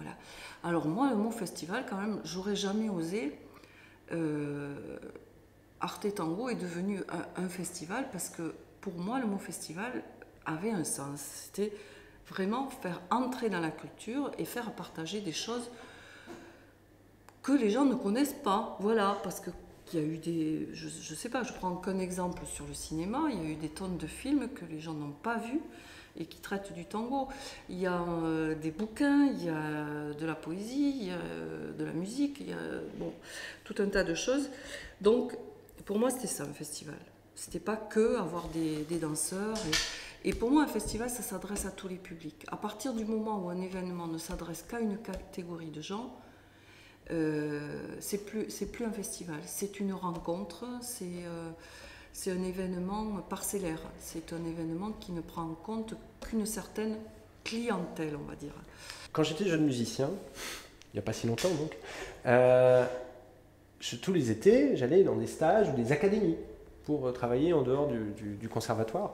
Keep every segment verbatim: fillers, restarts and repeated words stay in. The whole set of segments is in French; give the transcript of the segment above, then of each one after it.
Voilà. Alors moi, le mot festival, quand même, j'aurais jamais osé. Euh, Arte Tango est devenu un, un festival parce que pour moi, le mot festival avait un sens. C'était vraiment faire entrer dans la culture et faire partager des choses que les gens ne connaissent pas. Voilà, parce que il y a eu des... Je ne sais pas, je prends qu'un exemple sur le cinéma, il y a eu des tonnes de films que les gens n'ont pas vus et qui traitent du tango. Il y a euh, des bouquins, il y a de la poésie, il y a euh, de la musique, il y a bon, tout un tas de choses. Donc, pour moi, c'était ça, un festival. C'était pas que avoir des, des danseurs. Et, et pour moi, un festival, ça s'adresse à tous les publics. À partir du moment où un événement ne s'adresse qu'à une catégorie de gens, Euh, c'est plus, c'est plus un festival, c'est une rencontre, c'est euh, c'est un événement parcellaire, c'est un événement qui ne prend en compte qu'une certaine clientèle, on va dire. Quand j'étais jeune musicien, il n'y a pas si longtemps donc, euh, je, tous les étés, j'allais dans des stages ou des académies pour travailler en dehors du, du, du conservatoire.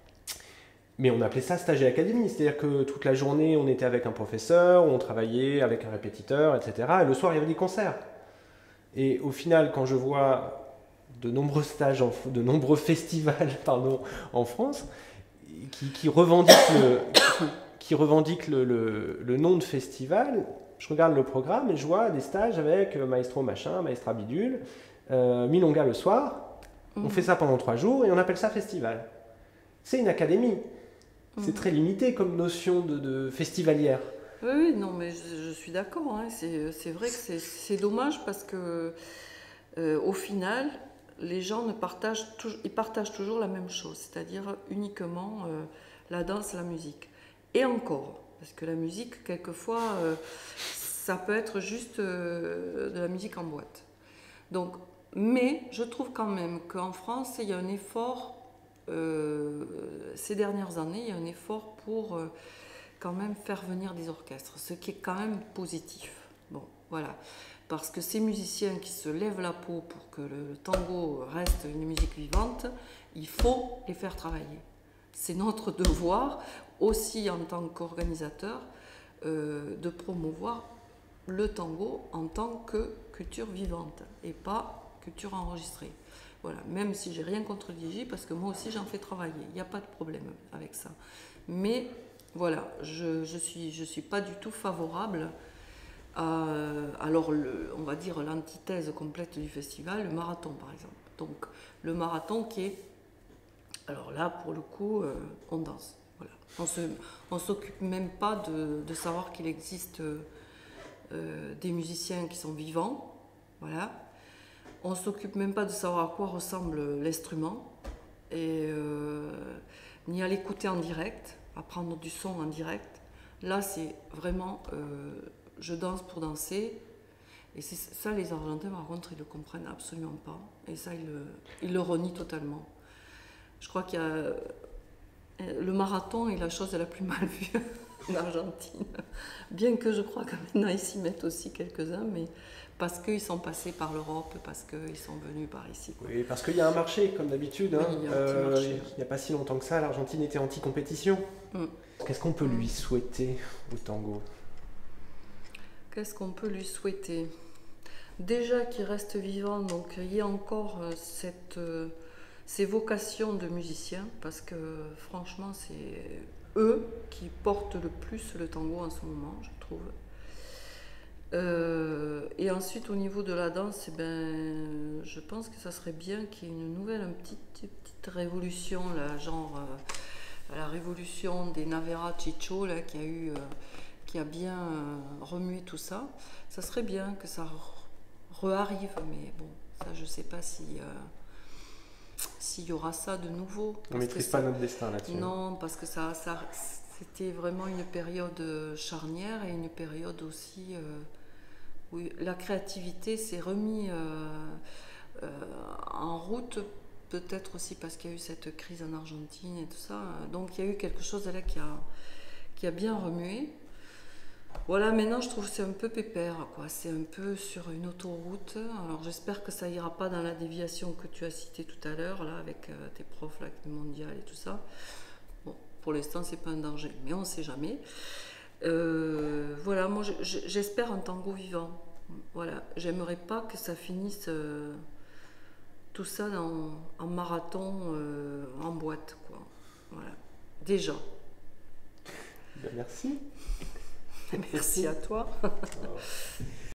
Mais on appelait ça stage et académie, c'est-à-dire que toute la journée, on était avec un professeur, on travaillait avec un répétiteur, et cetera. Et le soir, il y avait des concerts. Et au final, quand je vois de nombreux stages, en, de nombreux festivals pardon, en France, qui, qui revendiquent, le, qui revendiquent le, le, le nom de festival, je regarde le programme et je vois des stages avec Maestro Machin, Maestra Bidule, euh, Milonga le soir. On fait ça pendant trois jours et on appelle ça festival. C'est une académie. C'est très limité comme notion de, de festivalière. Oui, oui, non, mais je, je suis d'accord. Hein. C'est, c'est vrai que c'est, c'est dommage parce que, euh, au final, les gens ne partagent, ils partagent toujours la même chose, c'est-à-dire uniquement euh, la danse, la musique. Et encore, parce que la musique, quelquefois, euh, ça peut être juste euh, de la musique en boîte. Donc, mais je trouve quand même qu'en France, il y a un effort. Euh, ces dernières années, il y a un effort pour euh, quand même faire venir des orchestres, ce qui est quand même positif. Bon, voilà. Parce que ces musiciens qui se lèvent la peau pour que le tango reste une musique vivante, il faut les faire travailler. C'est notre devoir, aussi en tant qu'organisateur, euh, de promouvoir le tango en tant que culture vivante et pas culture enregistrée. Voilà, même si j'ai rien contre le D J, parce que moi aussi j'en fais travailler, il n'y a pas de problème avec ça. Mais voilà, je je suis, je suis pas du tout favorable à, alors le, on va dire l'antithèse complète du festival, le marathon par exemple. Donc le marathon qui est, alors là pour le coup, euh, on danse. Voilà. On se, on s'occupe même pas de, de savoir qu'il existe euh, des musiciens qui sont vivants, voilà. On ne s'occupe même pas de savoir à quoi ressemble l'instrument, et, euh, ni à l'écouter en direct, à prendre du son en direct. Là, c'est vraiment, euh, je danse pour danser. Et c'est ça, les Argentins, par contre, ils ne le comprennent absolument pas. Et ça, ils le, ils le renient totalement. Je crois qu'il y a... Le marathon est la chose la plus mal vue en Argentine. Bien que je crois que maintenant, ils s'y mettent aussi quelques-uns, mais... parce qu'ils sont passés par l'Europe, parce qu'ils sont venus par ici. Quoi. Oui, parce qu'il y a un marché, comme d'habitude. Hein. Oui, il y a un euh, petit marché. Il n'y a pas si longtemps que ça, l'Argentine était anti-compétition. Mm. Qu'est-ce qu'on peut lui souhaiter au tango ? Qu'est-ce qu'on peut lui souhaiter ? Déjà qu'il reste vivant, donc il y a encore cette, euh, ces vocations de musiciens, parce que franchement, c'est eux qui portent le plus le tango en ce moment, je trouve. Euh, et ensuite au niveau de la danse, eh ben, je pense que ça serait bien qu'il y ait une nouvelle, une petite, petite révolution, là, genre euh, la révolution des Navera Chicho, là, qui a eu, euh, qui a bien euh, remué tout ça. Ça serait bien que ça re-arrive, mais bon, ça je sais pas si euh, s'il y aura ça de nouveau. On ne maîtrise pas notre destin là-dessus. Non, parce que ça, ça, c'était vraiment une période charnière et une période aussi. Euh, Oui, la créativité s'est remise euh, euh, en route, peut-être aussi parce qu'il y a eu cette crise en Argentine et tout ça. Donc il y a eu quelque chose là qui a, qui a bien remué. Voilà, maintenant je trouve que c'est un peu pépère, quoi. C'est un peu sur une autoroute. Alors j'espère que ça ira pas dans la déviation que tu as citée tout à l'heure, là, avec euh, tes profs, là, avec le mondial et tout ça. Bon, pour l'instant c'est pas un danger, mais on ne sait jamais. Euh, voilà, moi je- je- j'espère un tango vivant. Voilà, j'aimerais pas que ça finisse euh, tout ça dans, en marathon, euh, en boîte, quoi. Voilà, déjà. Ben, merci. Merci à toi.